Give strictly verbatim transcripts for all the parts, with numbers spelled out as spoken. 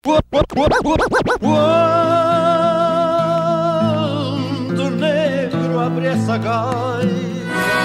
Quando o negro abre essa gaita.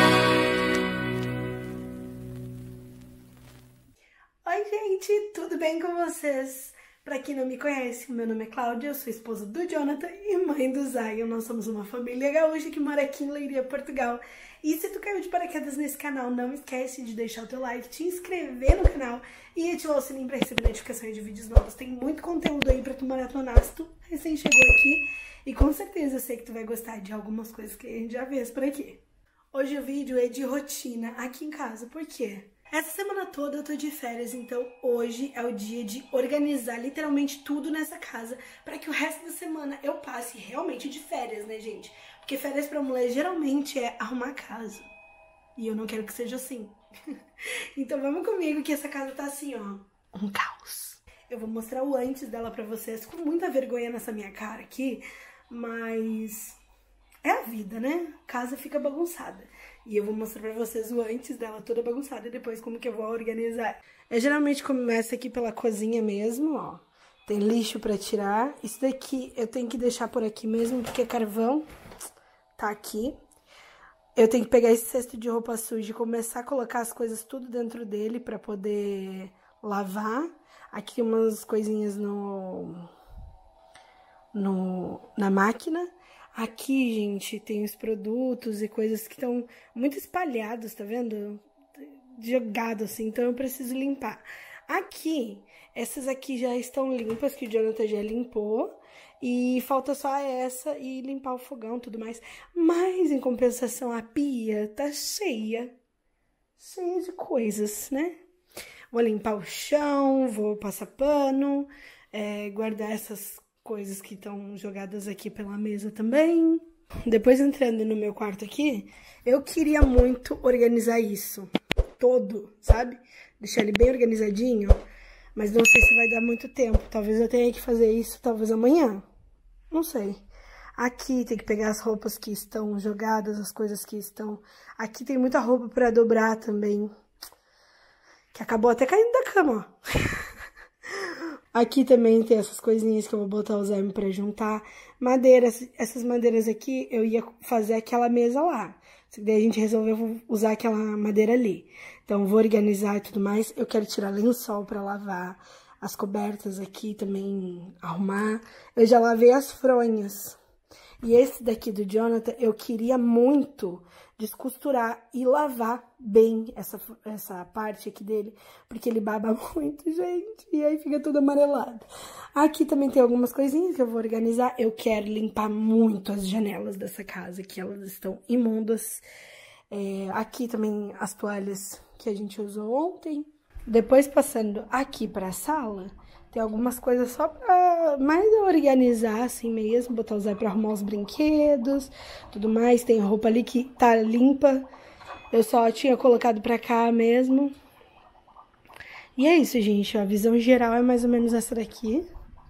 Oi gente, tudo bem com vocês? Pra quem não me conhece, meu nome é Cláudia, eu sou esposa do Jonathan e mãe do Zion. Nós somos uma família gaúcha que mora aqui em Leiria, Portugal. E se tu caiu de paraquedas nesse canal, não esquece de deixar o teu like, te inscrever no canal e ativar o sininho pra receber notificações de vídeos novos. Tem muito conteúdo aí pra tu maratonar se tu recém chegou aqui. E com certeza eu sei que tu vai gostar de algumas coisas que a gente já fez por aqui. Hoje o vídeo é de rotina aqui em casa, por quê? Essa semana toda eu tô de férias, então hoje é o dia de organizar literalmente tudo nessa casa para que o resto da semana eu passe realmente de férias, né, gente? Porque férias pra mulher geralmente é arrumar a casa. E eu não quero que seja assim. Então vamos comigo que essa casa tá assim, ó, um caos. Eu vou mostrar o antes dela pra vocês, com muita vergonha nessa minha cara aqui, mas é a vida, né? Casa fica bagunçada. E eu vou mostrar pra vocês o antes dela toda bagunçada e depois como que eu vou organizar. Eu geralmente começo aqui pela cozinha mesmo, ó. Tem lixo pra tirar. Isso daqui eu tenho que deixar por aqui mesmo, porque carvão tá aqui. Eu tenho que pegar esse cesto de roupa suja e começar a colocar as coisas tudo dentro dele pra poder lavar. Aqui umas coisinhas no, no, na máquina. Aqui, gente, tem os produtos e coisas que estão muito espalhados, tá vendo? Jogado assim, então eu preciso limpar. Aqui, essas aqui já estão limpas, que o Jonathan já limpou. E falta só essa e limpar o fogão e tudo mais. Mas, em compensação, a pia tá cheia. Cheia de coisas, né? Vou limpar o chão, vou passar pano, é, guardar essas coisas que estão jogadas aqui pela mesa também. Depois, entrando no meu quarto aqui, eu queria muito organizar isso todo, sabe? Deixar ele bem organizadinho, mas não sei se vai dar muito tempo. Talvez eu tenha que fazer isso, talvez amanhã. Não sei. Aqui tem que pegar as roupas que estão jogadas, as coisas que estão... Aqui tem muita roupa pra dobrar também, que acabou até caindo da cama, ó. Aqui também tem essas coisinhas que eu vou botar os armes pra juntar. Madeiras, essas madeiras aqui, eu ia fazer aquela mesa lá. Daí a gente resolveu usar aquela madeira ali. Então, vou organizar e tudo mais. Eu quero tirar lençol pra lavar. As cobertas aqui também, arrumar. Eu já lavei as fronhas. E esse daqui do Jonathan, eu queria muito descosturar e lavar bem essa, essa parte aqui dele, porque ele baba muito, gente, e aí fica tudo amarelado. Aqui também tem algumas coisinhas que eu vou organizar. Eu quero limpar muito as janelas dessa casa, que elas estão imundas. É, aqui também as toalhas que a gente usou ontem. Depois, passando aqui pra sala, tem algumas coisas só pra mais organizar assim mesmo, botar usar pra arrumar os brinquedos, tudo mais. Tem roupa ali que tá limpa, eu só tinha colocado pra cá mesmo. E é isso, gente, ó, a visão geral é mais ou menos essa daqui.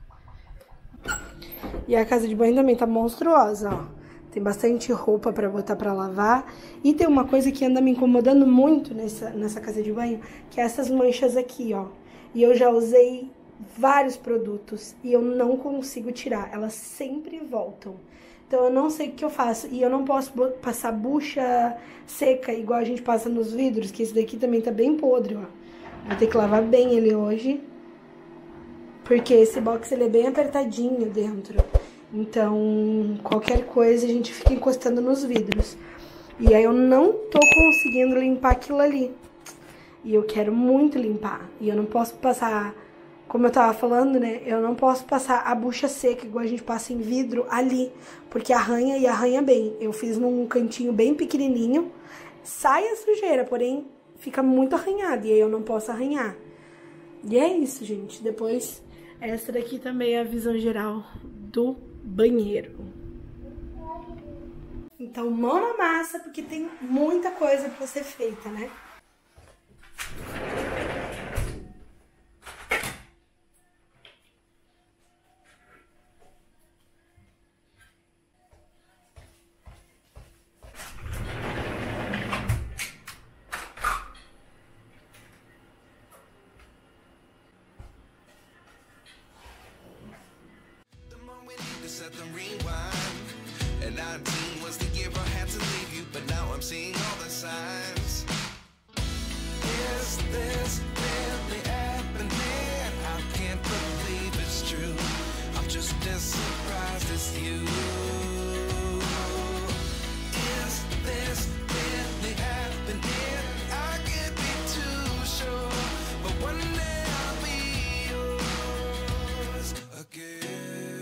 E a casa de banho também tá monstruosa, ó. Tem bastante roupa pra botar pra lavar. E tem uma coisa que anda me incomodando muito nessa, nessa casa de banho, que é essas manchas aqui, ó. E eu já usei vários produtos e eu não consigo tirar, elas sempre voltam. Então eu não sei o que eu faço. E eu não posso passar bucha seca igual a gente passa nos vidros, que esse daqui também tá bem podre, ó. Vou ter que lavar bem ele hoje, porque esse box ele é bem apertadinho dentro. Então qualquer coisa a gente fica encostando nos vidros. E aí eu não tô conseguindo limpar aquilo ali. E eu quero muito limpar. E eu não posso passar... Como eu tava falando, né, eu não posso passar a bucha seca, igual a gente passa em vidro, ali, porque arranha e arranha bem. Eu fiz num cantinho bem pequenininho, sai a sujeira, porém fica muito arranhado, e aí eu não posso arranhar. E é isso, gente. Depois, essa daqui também é a visão geral do banheiro. Então, mão na massa, porque tem muita coisa pra ser feita, né? set them rewind. And nineteen was the year I had to leave you, but now I'm seeing all the signs. Is this really happening? I can't believe it's true. I'm just as surprised as you. Is this really happening? I can't be too sure, but one day I'll be yours again.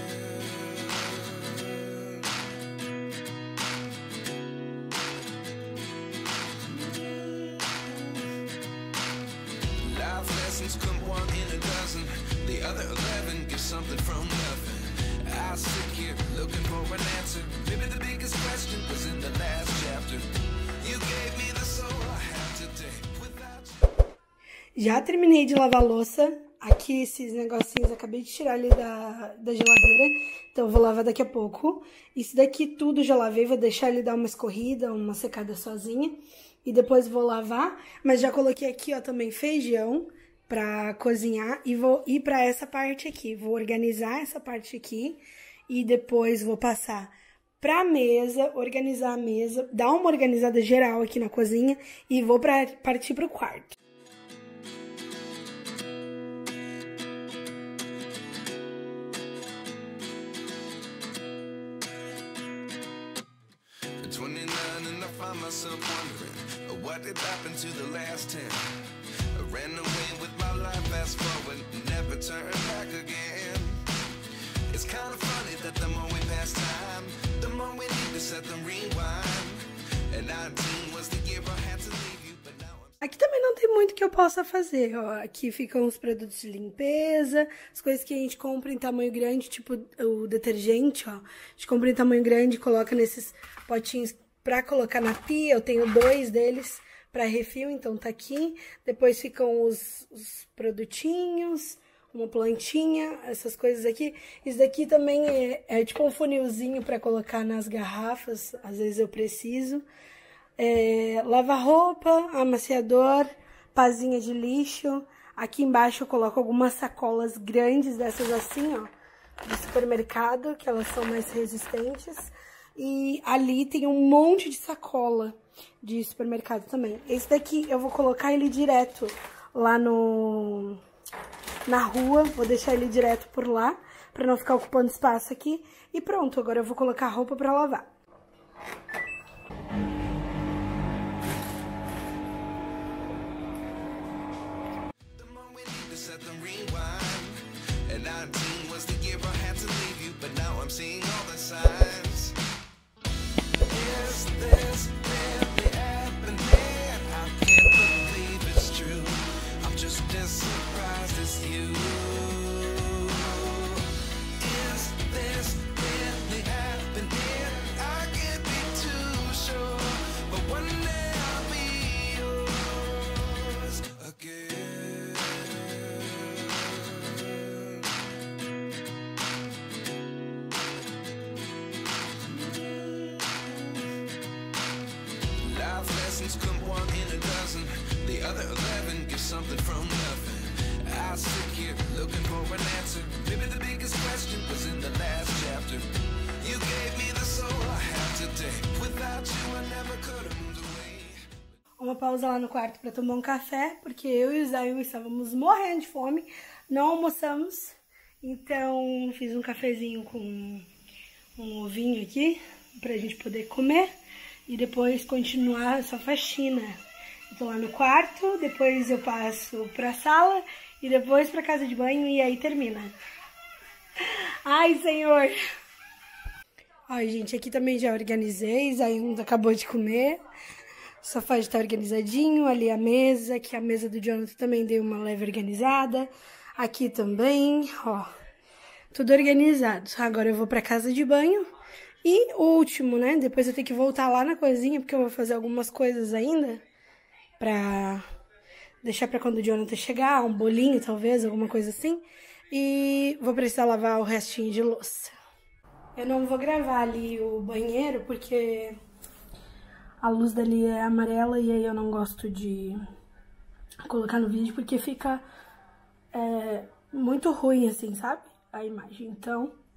Life lessons come one in a dozen. The other eleven give something from nothing. I sit here looking for an answer. Maybe the biggest question was in the last chapter. You gave me the soul I have today. Without you. Já terminei de lavar a louça. Aqui esses negocinhos eu acabei de tirar ali da, da geladeira. Então eu vou lavar daqui a pouco. Isso daqui tudo já lavei. Vou deixar ele dar uma escorrida, uma secada sozinha. E depois vou lavar. Mas já coloquei aqui, ó, também feijão pra cozinhar. E vou ir pra essa parte aqui. Vou organizar essa parte aqui. E depois vou passar pra mesa, organizar a mesa. Dar uma organizada geral aqui na cozinha. E vou pra, partir pro quarto. twenty-nine and I find myself wondering what did happen to the last ten. I ran away with my life, fast forward, never turn back again. It's kind of funny that the more we pass time, the more we need to set them rewind. And nineteen was the year I had to leave you, but now I'm... Aqui também não tem muito que eu possa fazer, ó. Aqui ficam os produtos de limpeza, as coisas que a gente compra em tamanho grande, tipo o detergente, ó. A gente compra em tamanho grande, coloca nesses potinhos pra colocar na pia. Eu tenho dois deles pra refil, então tá aqui. Depois ficam os, os produtinhos, uma plantinha, essas coisas aqui. Isso daqui também é, é tipo um funilzinho pra colocar nas garrafas, às vezes eu preciso. É, lava-roupa, amaciador, pazinha de lixo. Aqui embaixo eu coloco algumas sacolas grandes, dessas assim, ó, de supermercado, que elas são mais resistentes. E ali tem um monte de sacola de supermercado também. Esse daqui eu vou colocar ele direto lá no na rua, vou deixar ele direto por lá, pra não ficar ocupando espaço aqui. E pronto, agora eu vou colocar a roupa pra lavar. nineteen was the year I had to leave you, but now I'm seeing all the signs. Is this really happening? I can't believe it's true. I'm just as surprised as you. Is this really happening? I can't be too sure, but one day I'll be yours again. Come one in a dozen. The other eleven give something from nothing. I sit here looking for an answer. Maybe the biggest question was in the last chapter. You gave me the soul I have today. Without you I never could have moved away. Uma pausa lá no quarto para tomar um café, porque eu e o Zayu estávamos morrendo de fome, não almoçamos. Então fiz um cafezinho com um ovinho aqui pra gente poder comer. E depois continuar essa faxina. Eu tô lá no quarto, depois eu passo pra sala e depois pra casa de banho e aí termina. Ai, senhor! Ai, gente, aqui também já organizei, Zayu acabou de comer. O sofá já tá organizadinho, ali a mesa, aqui a mesa do Jonathan também deu uma leve organizada. Aqui também, ó, tudo organizado. Agora eu vou pra casa de banho. E o último, né? Depois eu tenho que voltar lá na cozinha, porque eu vou fazer algumas coisas ainda. Pra deixar pra quando o Jonathan chegar, um bolinho talvez, alguma coisa assim. E vou precisar lavar o restinho de louça. Eu não vou gravar ali o banheiro, porque a luz dali é amarela e aí eu não gosto de colocar no vídeo, porque fica é, muito ruim assim, sabe? A imagem, então...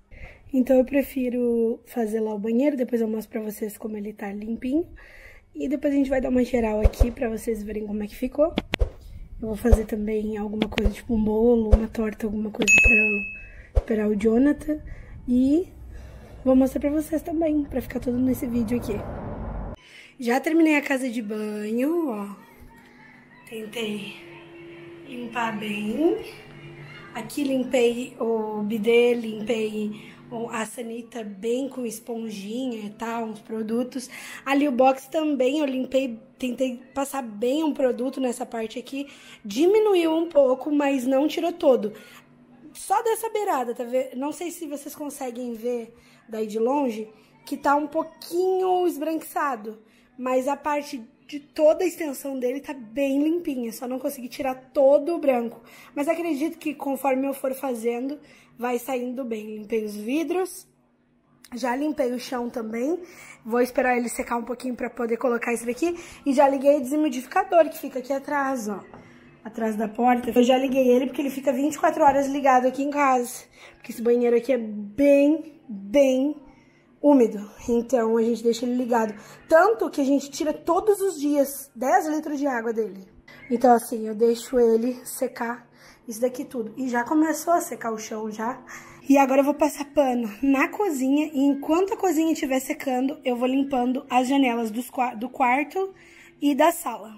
Então eu prefiro fazer lá o banheiro, depois eu mostro pra vocês como ele tá limpinho. E depois a gente vai dar uma geral aqui pra vocês verem como é que ficou. Eu vou fazer também alguma coisa, tipo um bolo, uma torta, alguma coisa pra esperar o Jonathan. E vou mostrar pra vocês também, pra ficar tudo nesse vídeo aqui. Já terminei a casa de banho, ó. Tentei limpar bem. Aqui limpei o bidê, limpei a sanita bem com esponjinha e tal, uns produtos. Ali o box também eu limpei, tentei passar bem um produto nessa parte aqui. Diminuiu um pouco, mas não tirou todo. Só dessa beirada, tá vendo? Não sei se vocês conseguem ver daí de longe, que tá um pouquinho esbranquiçado. Mas a parte de toda a extensão dele tá bem limpinha, só não consegui tirar todo o branco. Mas acredito que conforme eu for fazendo, vai saindo bem. Limpei os vidros, já limpei o chão também. Vou esperar ele secar um pouquinho pra poder colocar isso daqui. E já liguei o desumidificador, que fica aqui atrás, ó. Atrás da porta. Eu já liguei ele porque ele fica vinte e quatro horas ligado aqui em casa. Porque esse banheiro aqui é bem, bem úmido, então a gente deixa ele ligado. Tanto que a gente tira todos os dias dez litros de água dele. Então assim, eu deixo ele secar isso daqui tudo. E já começou a secar o chão já. E agora eu vou passar pano na cozinha. E enquanto a cozinha estiver secando, eu vou limpando as janelas dos, do quarto e da sala.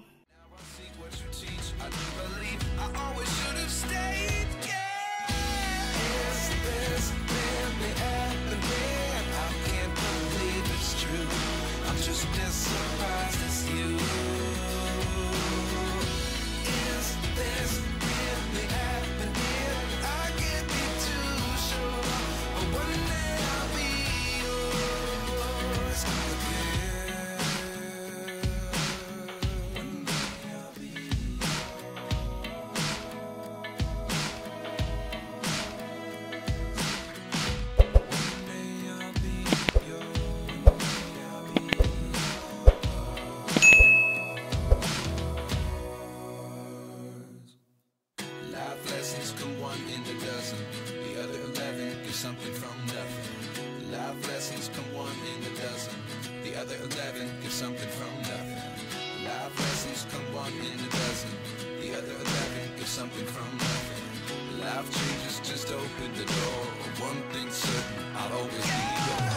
Something from nothing. Life lessons come one in a dozen. The other eleven give something from nothing. Life lessons come one in a dozen. The other eleven give something from nothing. Life changes, just open the door. One thing's certain, I'll always be yours.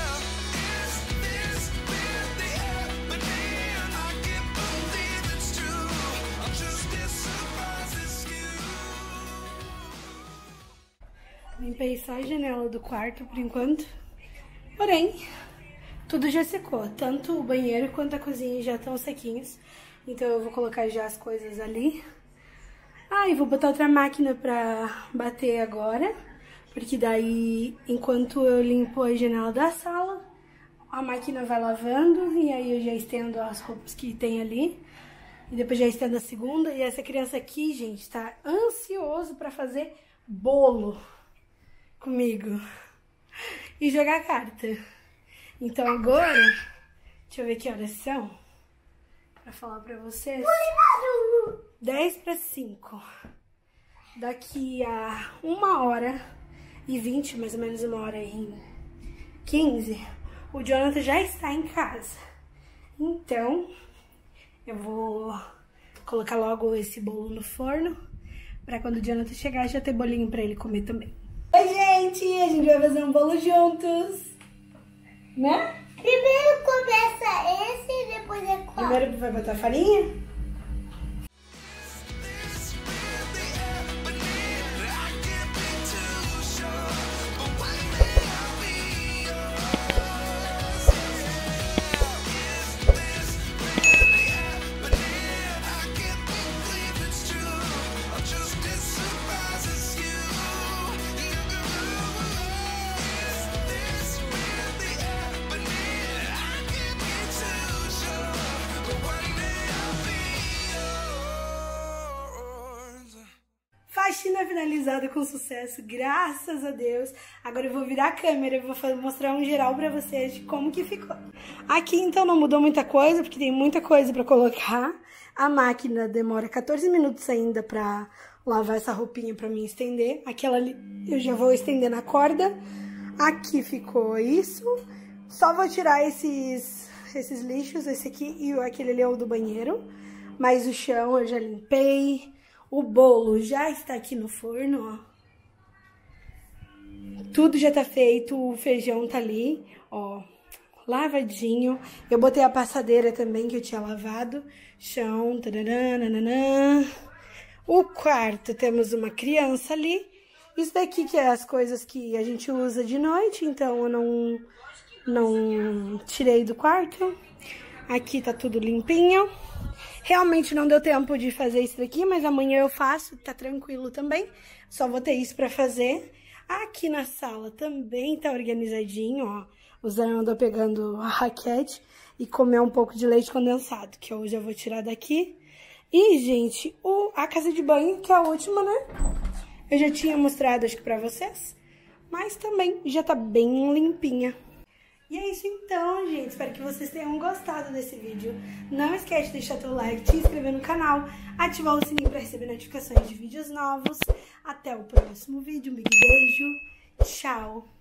Limpei só a janela do quarto por enquanto, porém, tudo já secou. Tanto o banheiro quanto a cozinha já estão sequinhos. Então eu vou colocar já as coisas ali. Ah, e vou botar outra máquina pra bater agora. Porque daí, enquanto eu limpo a janela da sala, a máquina vai lavando. E aí eu já estendo as roupas que tem ali. E depois já estendo a segunda. E essa criança aqui, gente, tá ansioso pra fazer bolo comigo e jogar carta. Então agora, deixa eu ver que horas são pra falar pra vocês. dez para cinco. Daqui a uma hora e vinte, mais ou menos uma hora e quinze, o Jonathan já está em casa. Então eu vou colocar logo esse bolo no forno pra quando o Jonathan chegar já ter bolinho pra ele comer também. Oi, gente! A gente vai fazer um bolo juntos, né? Primeiro começa esse e depois é qual? Primeiro vai botar farinha? Faxina finalizada com sucesso, graças a Deus. Agora eu vou virar a câmera e vou mostrar um geral pra vocês de como que ficou. Aqui então não mudou muita coisa, porque tem muita coisa pra colocar. A máquina demora quatorze minutos ainda pra lavar essa roupinha pra mim estender. Aquela ali eu já vou estender na corda. Aqui ficou isso. Só vou tirar esses, esses lixos, esse aqui e aquele ali é o do banheiro. Mas o chão eu já limpei. O bolo já está aqui no forno, ó. Tudo já tá feito, o feijão tá ali, ó, lavadinho. Eu botei a passadeira também que eu tinha lavado. Chão, tararã, nananã. O quarto, temos uma criança ali. Isso daqui que é as coisas que a gente usa de noite, então eu não, não tirei do quarto. Aqui tá tudo limpinho. Realmente não deu tempo de fazer isso daqui, mas amanhã eu faço, tá tranquilo também. Só vou ter isso pra fazer. Aqui na sala também tá organizadinho, ó. O Zé andou pegando a raquete e comer um pouco de leite condensado, que eu já vou tirar daqui. E, gente, o, a casa de banho, que é a última, né? Eu já tinha mostrado, acho que pra vocês. Mas também já tá bem limpinha. E é isso então, gente. Espero que vocês tenham gostado desse vídeo. Não esquece de deixar teu like, te inscrever no canal, ativar o sininho pra receber notificações de vídeos novos. Até o próximo vídeo. Um big beijo. Tchau.